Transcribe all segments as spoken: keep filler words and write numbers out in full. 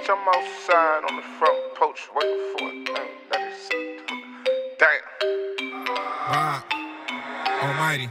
Bitch, I'm outside on the front porch waiting for a thing that is damn. Wow. Almighty.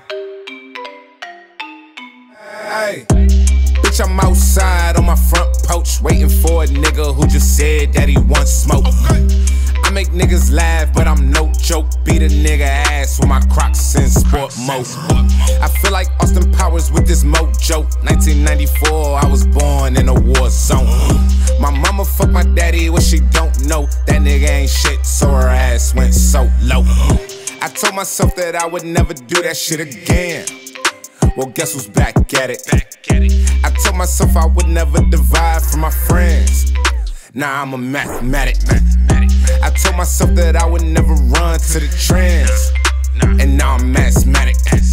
Hey. Bitch, I'm outside on my front porch waiting for a nigga who just said that he wants smoke. Okay. I make niggas laugh, but I'm no joke. Beat a nigga ass with my Crocs in sport mode. I feel like Austin Powers with this mojo. nineteen ninety-four, I was born in a war zone. My mama fucked my daddy, what she don't know. That nigga ain't shit, so her ass went so low. I told myself that I would never do that shit again. Well, guess who's back at it? I told myself I would never divide from my friends. Nah, I'm a mathematic. I told myself that I would never run to the trends. And now I'm asthmatic.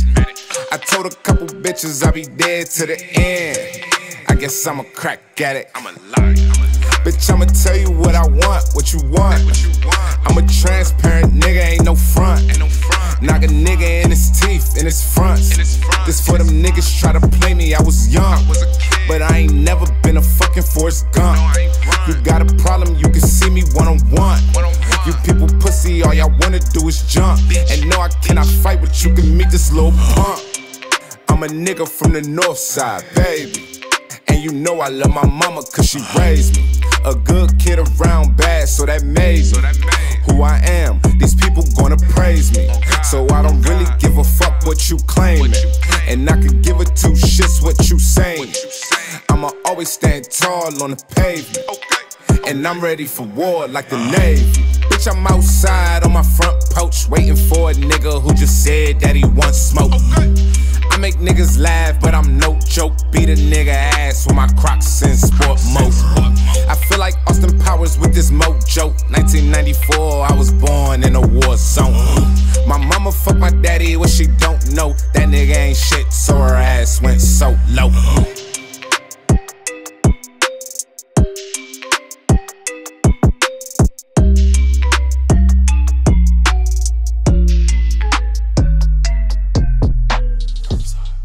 I told a couple bitches I'll be dead to the end. I guess I'm a crack addict. I'm a lie. Bitch, I'ma tell you what I want, what you want. I'm a transparent nigga, ain't no front. Knock a nigga in his teeth, in his fronts. This for them niggas try to play me, I was young. But I ain't never been a fucking Forrest Gump. You got a problem, you can see me one on one. You people pussy, all y'all wanna do is jump. And no, I cannot fight, but you can meet this little punk. I'm a nigga from the north side, baby. And you know I love my mama cause she raised me. A good kid around bad, so that made me who I am. These people gonna praise me, so I don't really give a fuck what you claiming. And I can give a two shits what you saying. I'ma always stand tall on the pavement, and I'm ready for war like the Navy. Bitch, I'm outside on my front porch waiting for a nigga who just said that he wants smoke. I make niggas laugh, but I'm no joke. Beat a nigga ass with my Crocs in sport mode. I feel like Austin Powers with this mojo. nineteen ninety-four, I was born in a war zone. My mama fucked my daddy, what she don't know. That nigga ain't shit, so her ass went so low.